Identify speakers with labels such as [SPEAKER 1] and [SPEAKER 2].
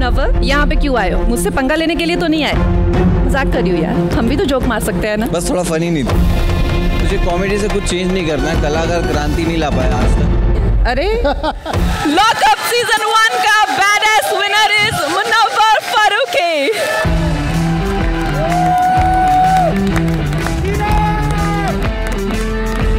[SPEAKER 1] मुनव्वर, यहाँ पे क्यों आए हो? मुझसे पंगा लेने के लिए तो नहीं आए। मजाक कर रही हूँ यार, हम भी तो जोक मार सकते हैं ना।
[SPEAKER 2] बस थोड़ा फनी नहीं था। मुझे कॉमेडी से कुछ चेंज नहीं करना है, कलाकार क्रांति नहीं ला पाया आज तक।
[SPEAKER 1] अरे लॉकअप सीजन 1 का बैडएस विनर इज मुनव्वर।